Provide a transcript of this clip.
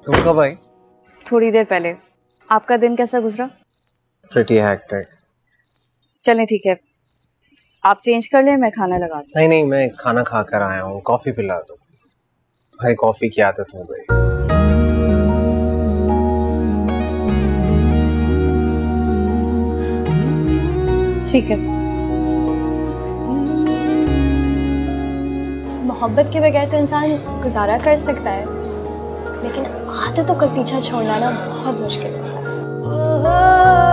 तुम कब आई? थोड़ी देर पहले। आपका दिन कैसा गुजरा? Pretty hectic. चलें ठीक है, आप चेंज कर लें, मैं खाना लगा दूँ। नहीं नहीं, मैं खाना खा कर आया हूँ, कॉफी पिला दो। भाई कॉफी की आदत हो गई। ठीक है। मोहब्बत के बगैर तो इंसान गुजारा कर सकता है, लेकिन आदतों का पीछा छोड़ना ना बहुत मुश्किल होता है।